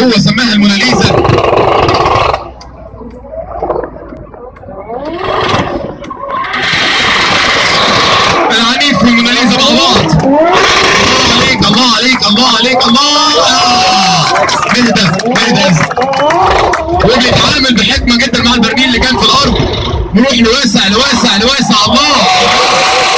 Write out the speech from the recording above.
هو سماها الموناليزا. العنيف والموناليزا مع بعض. الله عليك الله عليك الله عليك الله. اهدى اهدى. وبيتعامل بحكمه جدا مع البرميل اللي كان في الارض. نروح لواسع لواسع لواسع. الله